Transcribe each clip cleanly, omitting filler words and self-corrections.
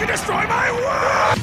can destroy my world!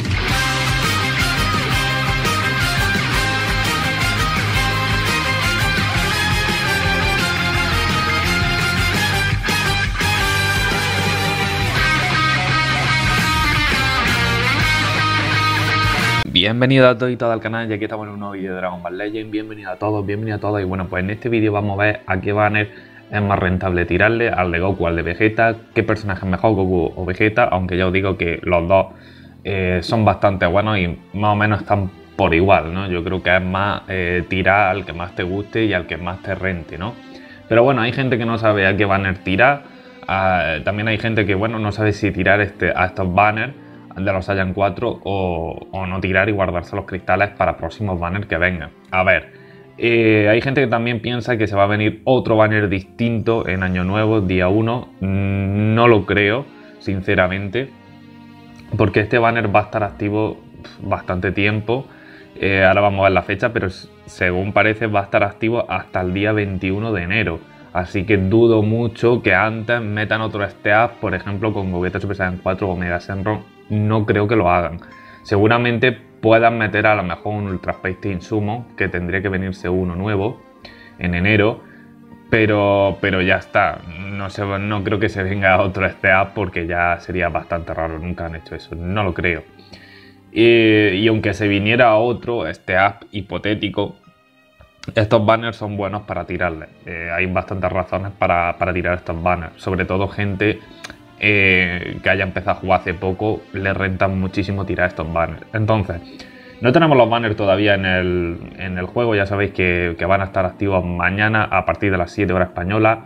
Bienvenido a todos y todas al canal, y aquí estamos en un nuevo vídeo de Dragon Ball Legends. Bienvenido a todos, y bueno, pues en este vídeo vamos a ver a qué banner es más rentable tirarle, al de Goku o al de Vegeta, qué personaje es mejor, Goku o Vegeta, aunque ya os digo que los dos son bastante buenos y más o menos están por igual, ¿no? Yo creo que es más tirar al que más te guste y al que más te rente, ¿no? Pero bueno, hay gente que no sabe a qué banner tirar, también hay gente que, bueno, no sabe si tirar a estos banners de los Saiyan 4 o no tirar y guardarse los cristales para próximos banners que vengan. A ver, hay gente que también piensa que se va a venir otro banner distinto en Año Nuevo, día 1. No lo creo, sinceramente, porque este banner va a estar activo bastante tiempo. Ahora vamos a ver la fecha, pero según parece va a estar activo hasta el día 21 de enero. Así que dudo mucho que antes metan otro Stealth, por ejemplo, con Gogeta Super Saiyan 4 o Mega Shenron. No creo que lo hagan. Seguramente puedan meter a lo mejor un Ultra Space Team Sumo, que tendría que venirse uno nuevo en enero. Pero ya está. No creo que se venga otro Stealth porque ya sería bastante raro. Nunca han hecho eso. No lo creo. Y aunque se viniera otro Stealth hipotético, estos banners son buenos para tirarle. Hay bastantes razones para tirar estos banners. Sobre todo gente que haya empezado a jugar hace poco, le rentan muchísimo tirar estos banners. Entonces, no tenemos los banners todavía en el juego. Ya sabéis que van a estar activos mañana a partir de las 7 horas españolas.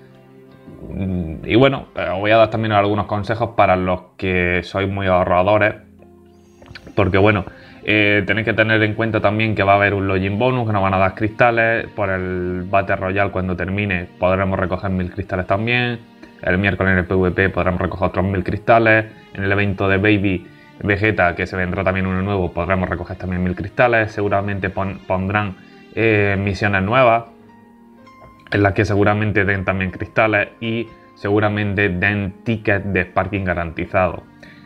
Y bueno, os voy a dar también algunos consejos para los que sois muy ahorradores. Porque bueno, tenéis que tener en cuenta también que va a haber un login bonus, que nos van a dar cristales. Por el Battle Royale, cuando termine, podremos recoger 1000 cristales también. El miércoles en el PvP podremos recoger otros 1000 cristales. En el evento de Baby Vegeta, que se vendrá también uno nuevo, podremos recoger también 1000 cristales. Seguramente pondrán misiones nuevas, en las que seguramente den también cristales y seguramente den tickets de Sparking garantizado.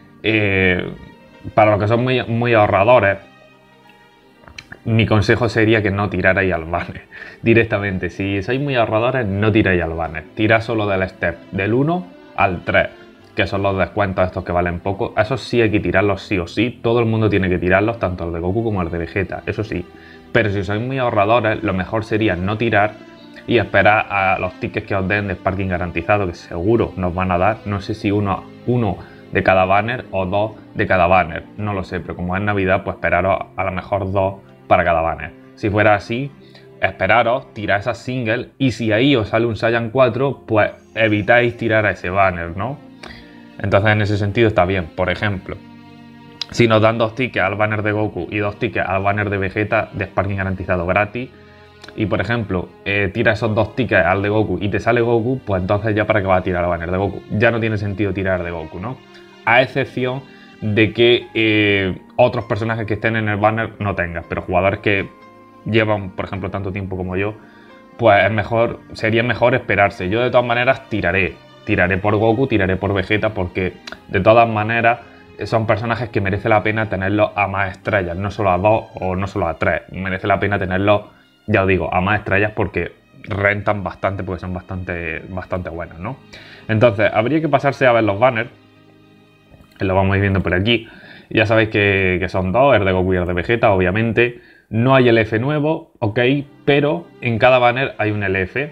Para los que son muy ahorradores, mi consejo sería que no tirarais al banner directamente. Si sois muy ahorradores, no tiráis al banner. Tirad solo del step del 1 al 3, que son los descuentos estos que valen poco. Esos sí hay que tirarlos sí o sí. Todo el mundo tiene que tirarlos, tanto el de Goku como el de Vegeta, eso sí. Pero si sois muy ahorradores, lo mejor sería no tirar y esperar a los tickets que os den de Sparking garantizado, que seguro nos van a dar. No sé si uno de cada banner o 2 de cada banner, no lo sé, pero como es Navidad, pues esperaros a lo mejor 2 para cada banner. Si fuera así, esperaros, tirad esa single, y si ahí os sale un Saiyan 4, pues evitáis tirar a ese banner, ¿no? Entonces en ese sentido está bien. Por ejemplo, si nos dan 2 tickets al banner de Goku y 2 tickets al banner de Vegeta de Sparking garantizado gratis, y por ejemplo tira esos 2 tickets al de Goku y te sale Goku, pues entonces ya para qué va a tirar al banner de Goku. Ya no tiene sentido tirar de Goku, ¿no? A excepción de que otros personajes que estén en el banner no tengas, pero jugadores que llevan, por ejemplo, tanto tiempo como yo, pues sería mejor esperarse. Yo de todas maneras tiraré por Goku, tiraré por Vegeta, porque de todas maneras son personajes que merece la pena tenerlos a más estrellas, no solo a 2 o no solo a 3, merece la pena tenerlos, ya os digo, a más estrellas, porque rentan bastante, porque son bastante buenos, ¿no? Entonces, habría que pasarse a ver los banners, que lo vamos a ir viendo por aquí. Ya sabéis que son 2, el de Goku y el de Vegeta, obviamente. No hay LF nuevo, ok, pero en cada banner hay un LF.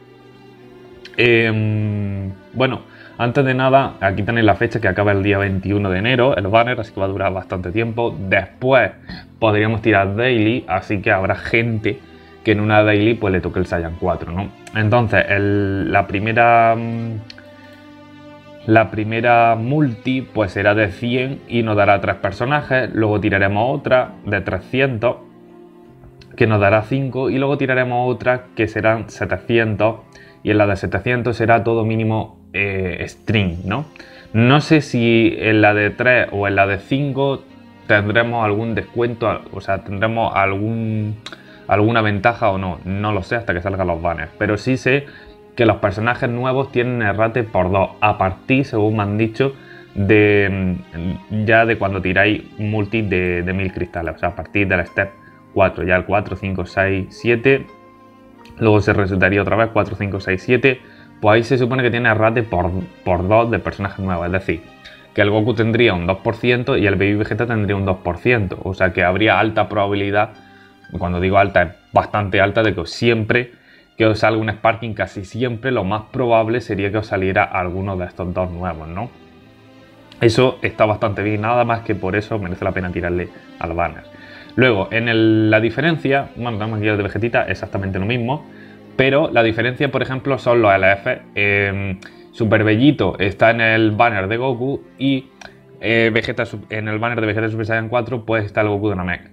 Bueno, antes de nada, aquí tenéis la fecha, que acaba el día 21 de enero, el banner, así que va a durar bastante tiempo. Después podríamos tirar daily, así que habrá gente que en una daily pues le toque el Saiyan 4, ¿no? Entonces, la primera multi pues será de 100 y nos dará 3 personajes. Luego tiraremos otra de 300 que nos dará 5, y luego tiraremos otra que serán 700, y en la de 700 será todo mínimo string, ¿no? No sé si en la de 3 o en la de 5 tendremos algún descuento, o sea, tendremos alguna ventaja o no. No lo sé hasta que salgan los banners, pero sí sé que los personajes nuevos tienen errate por 2 a partir, según me han dicho, ya de cuando tiráis multi de 1000 cristales, o sea, a partir del step 4, ya el 4, 5, 6, 7, luego se resetaría otra vez 4, 5, 6, 7, pues ahí se supone que tiene rate por 2 de personajes nuevos, es decir, que el Goku tendría un 2% y el Baby Vegeta tendría un 2%, o sea que habría alta probabilidad, cuando digo alta es bastante alta, de que siempre que os salga un Sparking, casi siempre lo más probable sería que os saliera alguno de estos dos nuevos, ¿no? Eso está bastante bien, nada más que por eso merece la pena tirarle al banner. Luego, en la diferencia, bueno, tenemos aquí el de Vegetita, exactamente lo mismo, pero la diferencia, por ejemplo, son los LF. Super Bellito está en el banner de Goku y Vegeta, en el banner de Vegeta Super Saiyan 4 pues está el Goku de Namek.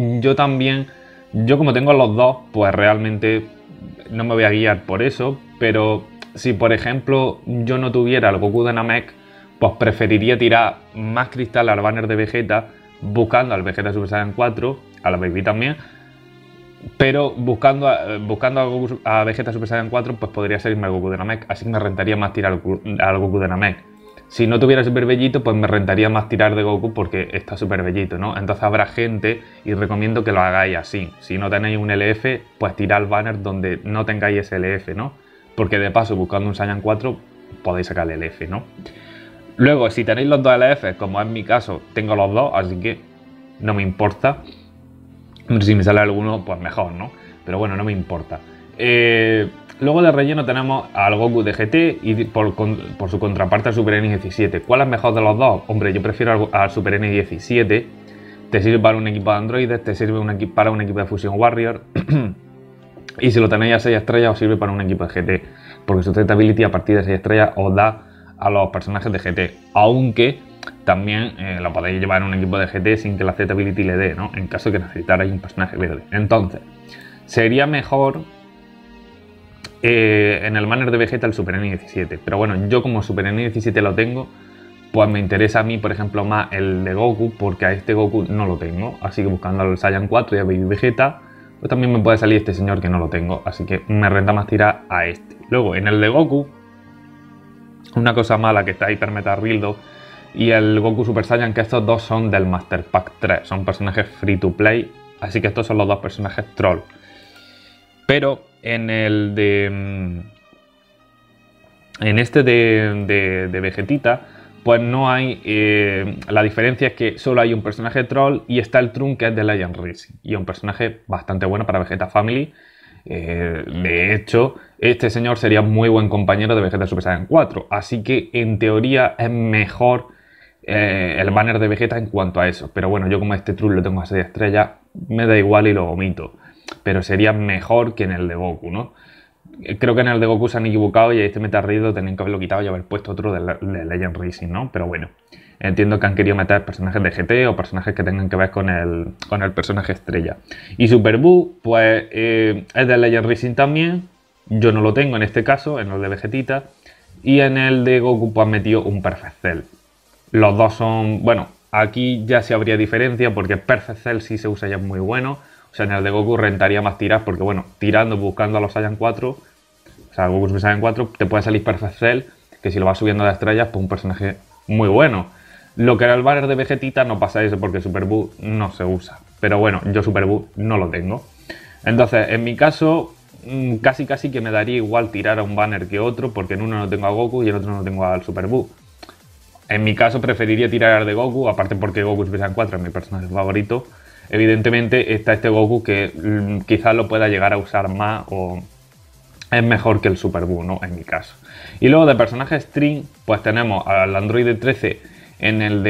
Yo como tengo los dos, pues realmente no me voy a guiar por eso, pero si por ejemplo yo no tuviera el Goku de Namek, pues preferiría tirar más cristal al banner de Vegeta, buscando al Vegeta Super Saiyan 4, a la Baby también, pero buscando a Vegeta Super Saiyan 4, pues podría salirme el Goku de Namek, así que me rentaría más tirar al Goku de Namek. Si no tuviera Super Bellito, pues me rentaría más tirar de Goku porque está Super Bellito, ¿no? Entonces habrá gente, y recomiendo que lo hagáis así. Si no tenéis un LF, pues tirad el banner donde no tengáis ese LF, ¿no? Porque de paso, buscando un Saiyan 4, podéis sacar el LF, ¿no? Luego, si tenéis los dos LF, como es mi caso, tengo los dos, así que no me importa. Si me sale alguno, pues mejor, ¿no? Pero bueno, no me importa. Luego de relleno tenemos al Goku de GT y por su contraparte al Super N17. ¿Cuál es mejor de los dos? Hombre, yo prefiero al Super N17. Te sirve para un equipo de androides, te sirve para un equipo de Fusion Warrior. Y si lo tenéis a 6 estrellas, os sirve para un equipo de GT. Porque su Theta Ability a partir de 6 estrellas os da a los personajes de GT. Aunque también lo podéis llevar en un equipo de GT sin que la Theta Ability le dé, ¿no? En caso de que necesitarais un personaje verde. Entonces, sería mejor en el banner de Vegeta el Super N17. Pero bueno, yo como Super N17 lo tengo, pues me interesa a mí, por ejemplo, más el de Goku, porque a este Goku no lo tengo. Así que buscando al Saiyan 4 y a Baby Vegeta, pues también me puede salir este señor que no lo tengo. Así que me renta más tirar a este. Luego, en el de Goku, una cosa mala que está Hyper Meta Rildo y el Goku Super Saiyan, que estos dos son del Master Pack 3. Son personajes free to play, así que estos son los dos personajes troll. Pero en el de... En este de Vegetita, pues no hay... la diferencia es que solo hay un personaje troll y está el Trunks, que es de Legend Rising. Y un personaje bastante bueno para Vegeta Family. De hecho, este señor sería muy buen compañero de Vegeta Super Saiyan 4. Así que, en teoría, es mejor el banner de Vegeta en cuanto a eso. Pero bueno, yo como este Trunks lo tengo a 6 estrellas, me da igual y lo omito. Pero sería mejor que en el de Goku, ¿no? Creo que en el de Goku se han equivocado y a este Metarrido tenían que haberlo quitado y haber puesto otro de Legend Racing, ¿no? Pero bueno, entiendo que han querido meter personajes de GT o personajes que tengan que ver con el personaje estrella. Y Super Buu, pues es de Legend Racing también. Yo no lo tengo en este caso, en el de Vegetita. Y en el de Goku, pues han metido un Perfect Cell. Los dos son... Bueno, aquí ya sí habría diferencia porque Perfect Cell sí se usa, ya es muy bueno. O sea, en el de Goku rentaría más tirar porque, bueno, tirando, buscando a los Saiyan 4, o sea, Goku Super Saiyan 4, te puede salir Perfect Cell, que si lo vas subiendo de estrellas, pues un personaje muy bueno. Lo que era el banner de Vegetita no pasa eso porque Super Buu no se usa. Pero bueno, yo Super Buu no lo tengo. Entonces, en mi caso, casi que me daría igual tirar a un banner que otro, porque en uno no tengo a Goku y en otro no tengo al Super Buu. En mi caso preferiría tirar al de Goku, aparte porque Goku Super Saiyan 4 es mi personaje favorito. Evidentemente está este Goku que quizás lo pueda llegar a usar más o es mejor que el Super Buu, ¿no? En mi caso. Y luego de personajes String, pues tenemos al Android 13 en el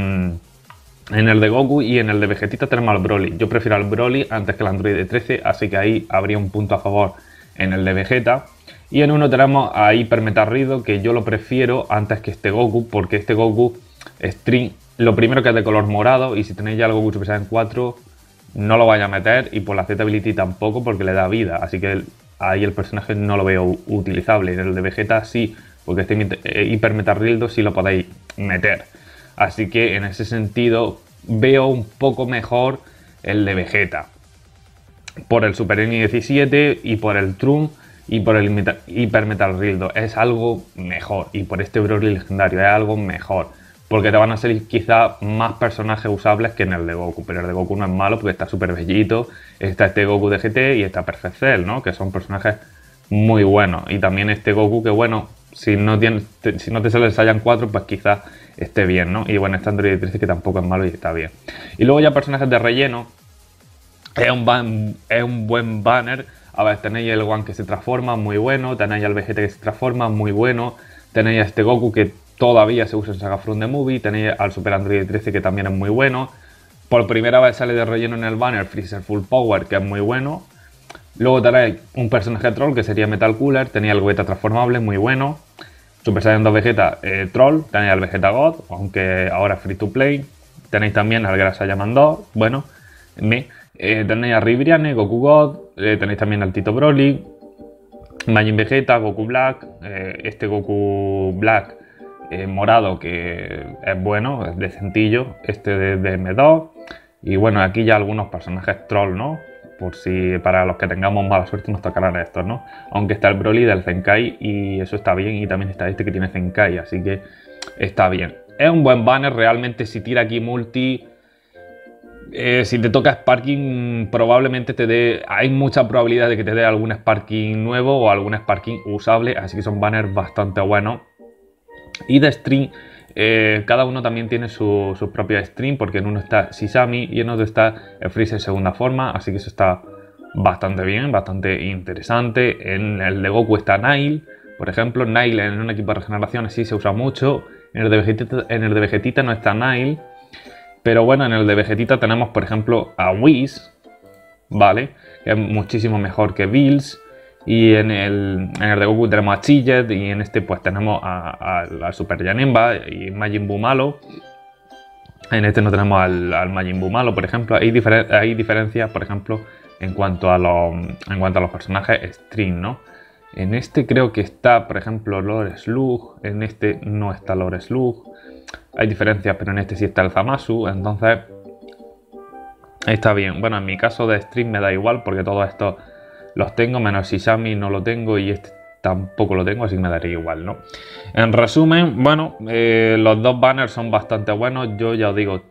de Goku y en el de Vegetita tenemos al Broly. Yo prefiero al Broly antes que el Android 13, así que ahí habría un punto a favor en el de Vegeta. Y en uno tenemos a Hyper Meta Rildo, que yo lo prefiero antes que este Goku, porque este Goku String, lo primero que es de color morado, y si tenéis ya el Goku Super Saiyan 4, no lo vaya a meter, y por la Z Ability tampoco, porque le da vida, así que ahí el personaje no lo veo utilizable. En el de Vegeta sí, porque este Hyper Meta Rildo sí lo podéis meter. Así que en ese sentido veo un poco mejor el de Vegeta. Por el Super N17 y por el Trunks y por el Hyper Meta Rildo. Es algo mejor. Y por este Broly legendario es algo mejor. porque te van a salir quizá más personajes usables que en el de Goku, pero el de Goku no es malo porque está súper bellito, está este Goku de GT y está Perfect Cell, ¿no? Que son personajes muy buenos, y también este Goku que bueno, si no te sale el Saiyan 4, pues quizás esté bien, ¿no? Y bueno, este Android 13 que tampoco es malo y está bien. Y luego ya personajes de relleno, es un buen banner. A ver, tenéis el One que se transforma, muy bueno. Tenéis al Vegeta que se transforma, muy bueno. Tenéis a este Goku que todavía se usa en Saga From the Movie. Tenéis al Super Android 13 que también es muy bueno. Por primera vez sale de relleno en el banner Freezer Full Power, que es muy bueno. Luego tenéis un personaje troll que sería Metal Cooler. Tenéis al Vegeta transformable, muy bueno. Super Saiyan 2 Vegeta troll. Tenéis al Vegeta God, aunque ahora es free to play. Tenéis también al Gran Saiyaman 2. Bueno, tenéis a Ribrianne, Goku God, tenéis también al Tito Broly, Majin Vegeta, Goku Black, este Goku Black morado que es bueno, es decentillo, este de M2, y bueno, aquí ya algunos personajes troll, ¿no? Por si para los que tengamos mala suerte nos tocarán estos, ¿no? Aunque está el Broly del Zenkai y eso está bien, y también está este que tiene Zenkai, así que está bien. Es un buen banner, realmente si tira aquí multi... si te toca Sparking, probablemente te dé. Hay mucha probabilidad de que te dé algún Sparking nuevo o algún Sparking usable, así que son banners bastante buenos. Y de stream, cada uno también tiene sus propios stream, porque en uno está Shisami y en otro está el Freezer segunda forma, así que eso está bastante bien, bastante interesante. En el de Goku está Nail, por ejemplo. Nail en un equipo de regeneración sí se usa mucho. En el de Vegetita no está Nail. Pero bueno, en el de Vegetita tenemos, por ejemplo, a Whis, ¿vale? Que es muchísimo mejor que Bills. Y en el de Goku tenemos a Chillet. Y en este pues tenemos al Super Janemba y Majin Buu malo. En este no tenemos al Majin Buu malo, por ejemplo. Hay diferencias, por ejemplo, en cuanto a los personajes Stream, ¿no? En este creo que está, por ejemplo, Lord Slug. En este no está Lord Slug. Hay diferencias, pero en este sí está el Zamasu, entonces está bien. Bueno, en mi caso de stream me da igual porque todos estos los tengo, menos Shisami no lo tengo y este tampoco lo tengo, así que me daría igual, ¿no? En resumen, bueno, los dos banners son bastante buenos. Yo ya os digo,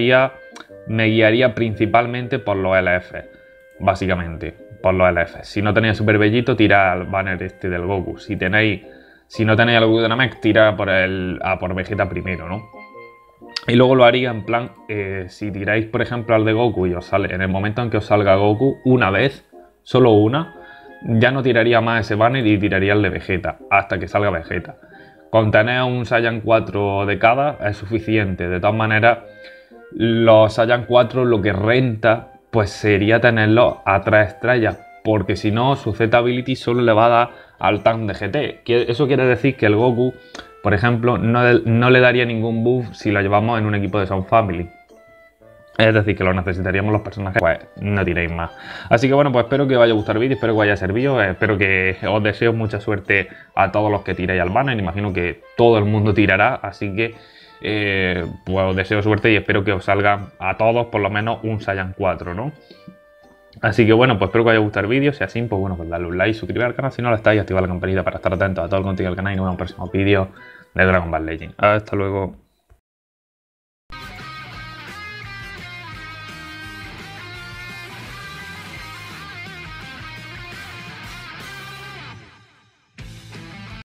me guiaría principalmente por los LF, básicamente, por los LF. Si no tenéis Super Bellito, tirad al banner este del Goku. Si no tenéis al Goku de Namek, tira por Vegeta primero, ¿no? Y luego lo haría en plan, si tiráis por ejemplo al de Goku y os sale, en el momento en que os salga Goku, una vez, solo una, ya no tiraría más ese banner y tiraría el de Vegeta, hasta que salga Vegeta. Con tener un Saiyan 4 de cada es suficiente. De todas maneras, los Saiyan 4 lo que renta, pues sería tenerlos a 3 estrellas, porque si no, su Z-Ability solo le va a dar al tank de GT. Eso quiere decir que el Goku, por ejemplo, no le daría ningún buff si lo llevamos en un equipo de Sound Family. Es decir, que lo necesitaríamos los personajes, pues no tiréis más. Así que bueno, pues espero que os haya gustado el vídeo, espero que os haya servido, espero que os deseo mucha suerte a todos los que tiréis al banner. Imagino que todo el mundo tirará, así que pues os deseo suerte y espero que os salgan a todos por lo menos un Saiyan 4, ¿no? Así que bueno, pues espero que os haya gustado el vídeo. Si así, pues bueno, pues darle un like, suscribiros al canal si no lo estáis, activar la campanita para estar atentos a todo el contenido del canal y nos vemos en próximos vídeos de Dragon Ball Legends. Hasta luego.